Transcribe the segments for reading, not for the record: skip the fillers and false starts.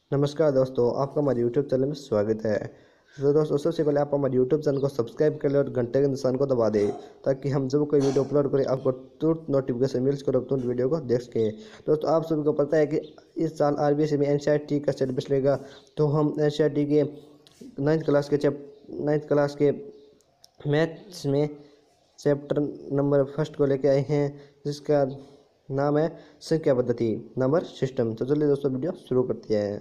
नमस्कार दोस्तों, आपका हमारे YouTube चैनल में स्वागत है। तो दोस्तों, सबसे पहले आप हमारे YouTube चैनल को सब्सक्राइब कर लें और घंटे के निशान को दबा दें, ताकि हम जब कोई वीडियो अपलोड करें आपको तुरंत नोटिफिकेशन मिल सके और तुरंत वीडियो को देख सकें। दोस्तों, आप सभी को पता है कि इस साल RBSE में NCERT का सिलेबस लेगा, तो हम NCERT के 9th क्लास के मैथ्स में चैप्टर नंबर 1 को लेके आए हैं, जिसका नाम है संख्या पद्धति नंबर सिस्टम। तो चलिए दोस्तों, वीडियो शुरू करते हैं।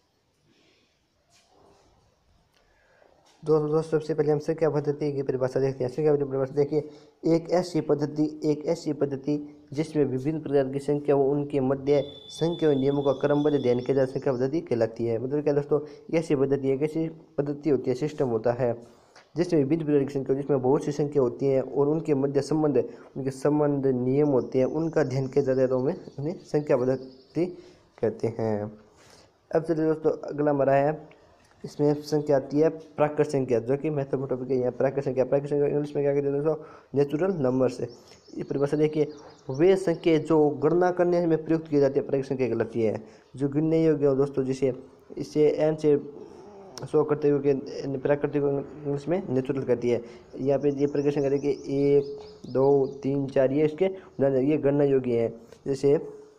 दोस्तों, सबसे पहले हम संख्या पद्धति की परिभाषा देखते हैं। संख्या पद्धति परिभाषा देखिए, एक ऐसी पद्धति जिसमें विभिन्न प्रकार की संख्या व उनके मध्य संख्या व नियमों का क्रमबद्ध अध्ययन किया जाए संख्या पद्धति कहलाती है। मतलब क्या दोस्तों, ऐसी पद्धति एक ऐसी पद्धति होती है, सिस्टम होता है जिसमें विभिन्न प्रकार की संख्या, जिसमें बहुत सी संख्या होती हैं और उनके मध्य संबंध नियम होते हैं, उनका अध्ययन किया जाता है, तो हमें उन्हें संख्या पद्धति कहते हैं। अब चलिए दोस्तों, अगला हमारा है, इसमें संख्या आती है प्राकृत संख्या, जो कि महत्वपूर्ण टॉपिक है। यहाँ प्राकृत संख्या इंग्लिश में क्या कहते हैं दोस्तों, नेचुरल नंबर्स है। ये परिभाषा देखिए, वे संख्या जो गणना करने में प्रयुक्त की जाती है प्राकृत संख्या कहलाती है। जो गिनने योग्य हो दोस्तों, जिसे इसे एन से शो करते हुए प्राकृतिक इंग्लिश में नेचुरल कहती है। यहाँ पे ये प्राकृत संख्या देखिए 1 2 3 4, ये इसके ये गणना योग्य है। जैसे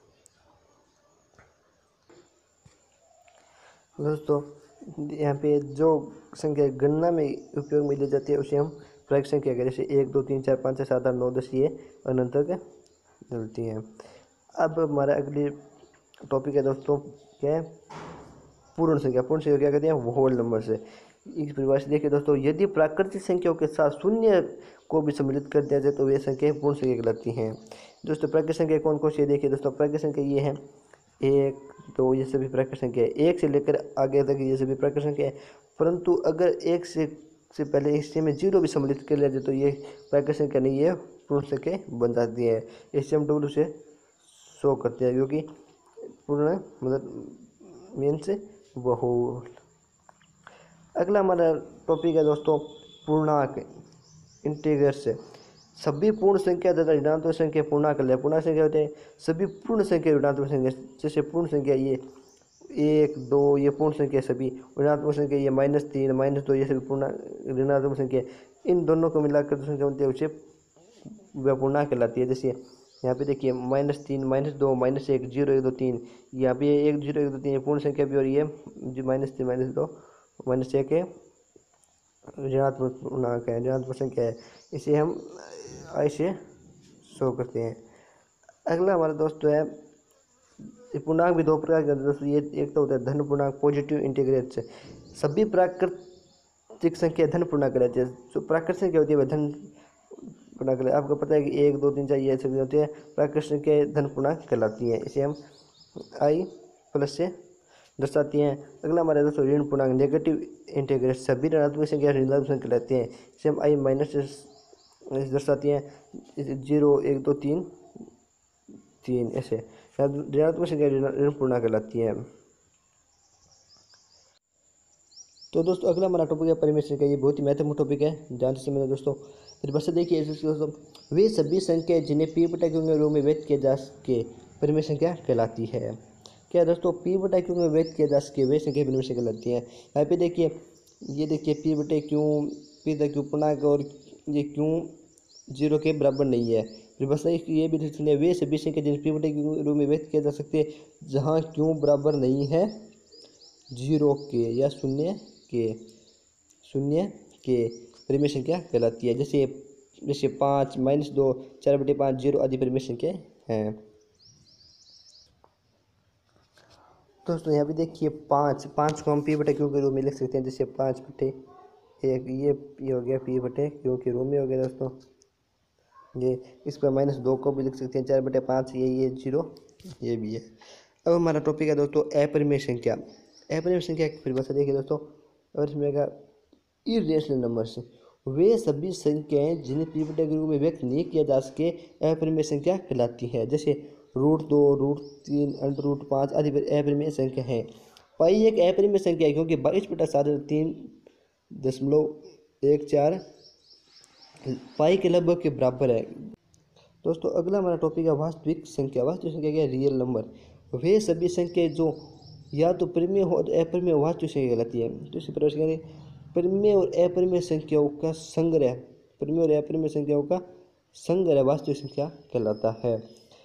दोस्तों, यहाँ पे जो संख्या गणना में उपयोग में ली जाती है उसे हम प्राकृत संख्या कहते हैं। जैसे 1 2 3 4 5 6 7 8 9 10 ये अनंत तक चलती हैं। अब हमारा अगली टॉपिक है दोस्तों, क्या है, पूर्ण संख्या क्या कहते हैं, होल नंबर से। इस परिभाषा देखिए दोस्तों, यदि प्राकृतिक संख्याओं के साथ शून्य को भी सम्मिलित कर दिया जाए तो वे संख्या पूर्ण संख्या कहलाती हैं। दोस्तों, प्राकृतिक संख्या कौन कौन सी है देखिए दोस्तों, प्राकृतिक संख्या ये है 1 2, ये सभी प्राकृतिक संख्या है। 1 से लेकर आगे तक ये सभी प्राकृतिक संख्या है, परंतु अगर 1 से पहले इससे में 0 भी सम्मिलित कर लिया जाए तो ये प्राकृतिक संख्या नहीं है, पूर्ण संख्या बन जाती है। इससे हम W से शो करते हैं, क्योंकि पूर्ण मतलब मीन्स बहुल। अगला हमारा टॉपिक है दोस्तों, पूर्णांक इंटीग्रल्स से। सभी पूर्ण संख्या तथा ऋणात्मक संख्या पूर्णांक है। पूर्णांक संख्या होते हैं सभी पूर्ण संख्या ऋणात्मक संख्या। जैसे पूर्ण संख्या ये 1 2, ये पूर्ण संख्या सभी। ऋणात्मक संख्या ये -3 -2, ये सभी पूर्ण ऋणात्मक संख्या। इन दोनों को मिलाकर जो संख्या बनती है उसे वह पूर्णांक कहलाती है। जैसे यहाँ पे देखिए -3 -2 -1 0 1 2 3, यहाँ पे 1 0 1 2 3 पूर्ण संख्या भी, और ये -3 -2 -1 है ऋणात्मक पूर्णांक है, ऋणात्मक संख्या है। इसे हम ऐसे शो करते हैं। अगला हमारा दोस्तों है, पूर्णांक भी दो प्रकार के दोस्तों। ये एक तो होता है धन पूर्णांक, पॉजिटिव इंटीग्रेट से। सभी प्राकृतिक संख्या धन पूर्णांक कहलाती है। जो प्राकृतिक संख्या होती है वह धन पूर्णांक कहलाती है। आपको पता है कि 1 2 3 4 ये सभी होती है प्राकृतिक संख्या धन पूर्णांक कहलाती है। इसे हम I+ से दर्शाती हैं। अगला हमारे दोस्तों ऋण पूर्णांक, नेगेटिव इंटीग्रेट। सभी ऋणात्मक संख्या ऋणात्मक संख्या कहलाती हैं। इसे हम I- से दर्शाती हैं। 0 1 2 3 ऐसे ऋणात्मक संख्या ऋण पूर्णांक कहलाती है। तो दोस्तों, अगला हमारा टॉपिक है परिमेय संख्या। ये बहुत ही महत्वपूर्ण टॉपिक है, ध्यान से समझना दोस्तों। परिभाषा देखिए दोस्तों, वे सभी संख्या जिन्हें P/Q के रूप में व्यक्त किया जा सके परिमेय संख्या कहलाती है। क्या दोस्तों, P/Q में व्यक्त किया जा सके वे संख्या परिमेय संख्या कहलाती है। यहाँ पे देखिए, ये देखिए P/Q पूर्णांक, और ये Q 0 के बराबर नहीं है। परिभाषा ये भी सुनिए, वे सभी संख्या जिन्हें P/Q के रूप में व्यक्त किया जा सकते हैं जहाँ Q बराबर नहीं है 0 के या शून्य के परिमेय संख्या कहलाती है। जैसे 5 -2 4/5 0 आदि परिमेय संख्या हैं। दोस्तों, यहाँ पे देखिए 5 को हम P/Q के रूप में लिख सकते हैं। जैसे 5/1, ये हो गया P/Q के रूप में हो गया दोस्तों। ये इस पर -2 को भी लिख सकते हैं, 4/5 ये 0 ये भी है। अब हमारा टॉपिक है दोस्तों अपरिमेय संख्या। अपरिमेय संख्या की परिभाषा देखिए दोस्तों, और इसमें का इरेशनल नंबर्स, वे सभी संख्याएं जिन्हें P/Q के रूप में व्यक्त नहीं किया जा सके अपरिमेय संख्या कहलाती है। जैसे √2 √3 √5 आदि अपरिमेय संख्या है। पाई एक अपरिमेय संख्या है क्योंकि 22/3.14 पाई के लगभग के बराबर है। दोस्तों, अगला हमारा टॉपिक है वास्तविक संख्या। वास्तविक संख्या क्या है, रियल नंबर। वे सभी संख्या जो या तो परिमेय हो तो अपरिमेय वास्तविक संख्या कहलाती है। तो इसी प्रकार से परिमेय और अपरिमेय संख्याओं का संग्रह, परिमेय और अपरिमेय संख्याओं का संग्रह वास्तविक संख्या कहलाता है।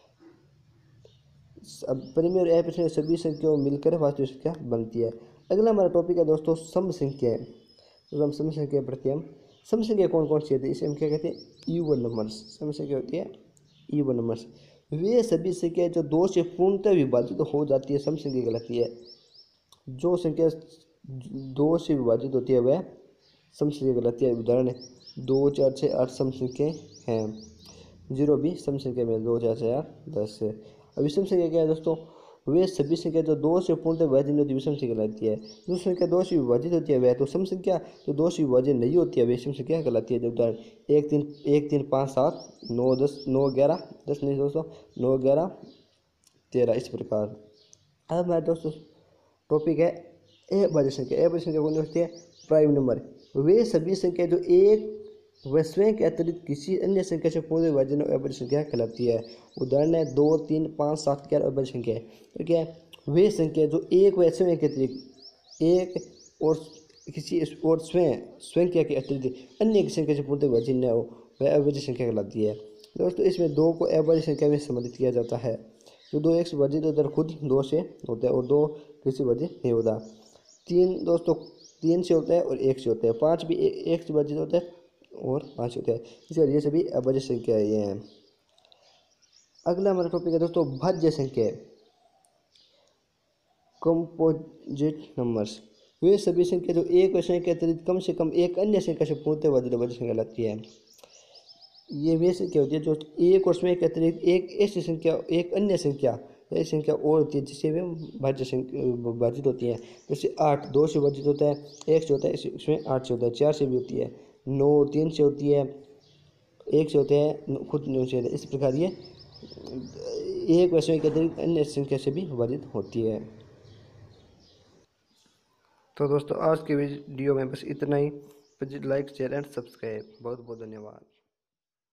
अब परिमेय और अपरिमेय सभी संख्याओं मिलकर वास्तविक संख्या बनती है। अगला हमारा टॉपिक है दोस्तों सम संख्याएं। तो हम सम संख्या पढ़ते हैं। हम सम संख्या कौन कौन सी होती है, इसे हम क्या कहते हैं, इवन नंबर्स। सम संख्या होती है इवन नंबर्स। वे सभी संख्याएं जो 2 से पूर्णतः विभाजित हो जाती है सम संख्या कहलाती है। जो संख्या 2 से विभाजित होती है वह सम संख्या कहलाती है। उदाहरण 2, 4, 6, 8 सम संख्याएं हैं। 0 भी सम संख्या में 2, 4, 6, 8, 10 है। अब विषम संख्या क्या है दोस्तों, वे सभी संख्या जो 2 से पूर्णतः विभाजित नहीं होती विषम संख्या कहलाती है। जो संख्या 2 से विभाजित होती है वह तो सम संख्या, जो 2 से विभाजित नहीं होती है वह विषम संख्या कहलाती है। जब उदाहरण 1, 3, 5, 7, 9, 10, 9, 11, 10 नहीं दोस्तों, 9, 11, 13 इस प्रकार। अब हमारे दोस्तों टॉपिक है अभाज्य संख्या। अभाज्य संख्या कौन होती है, प्राइम नंबर। वे सभी संख्या जो एक व स्वयं के अतिरिक्त किसी अन्य संख्या से पूर्ण विभाजन अभाज्य संख्या कहलाती है। उदाहरण है 2, 3, 5, 7, 11 अभाज्य संख्या है। तो क्या है, वे संख्या जो एक व स्वयं के अतिरिक्त एक और किसी और स्वयं के अतिरिक्त अन्य की संख्या से पूर्ण विभाजन न हो वह अभाज्य संख्या कहलाती है। दोस्तों इसमें 2 को अभाज्य संख्या में संबंधित किया जाता है। जो 2 एक से विभाजित होता है खुद 2 से होता है और 2 किसी से विभाजित नहीं होता। 3 दोस्तों 3 से होता है और 1 से होता है। 5 भी 1 से विभाजित होता है और 5 होता है। इसलिए ये सभी अभाज्य संख्या हैं। अगला हमारा टॉपिक है दोस्तों भाज्य संख्या, कंपोजिट नंबर्स। वे सभी संख्या जो एक व स्वयं के अतिरिक्त कम से कम एक अन्य संख्या से पूर्णतः विभाजित अभाज्य संख्या कहलाती है। ये वे संख्या होती है जो एक और स्वयं के अतिरिक्त एक ऐसी संख्या, एक अन्य संख्या, ऐसी संख्या और होती है जिससे वे भाज्य संख्या विभाजित होती है। जैसे 8 2 से विभाजित होता है, 1 से होता है, इसमें 8 से होता है, 4 से भी होती है, 9 3 से होती है, 1 से होते हैं, खुद 9 से होता है। इस प्रकार ये एक व स्वयं के अतिरिक्त अन्य संख्या से भी विभाजित होती है। तो दोस्तों आज के वीडियो में बस इतना ही। Like share and subscribe. बहुत बहुत धन्यवाद।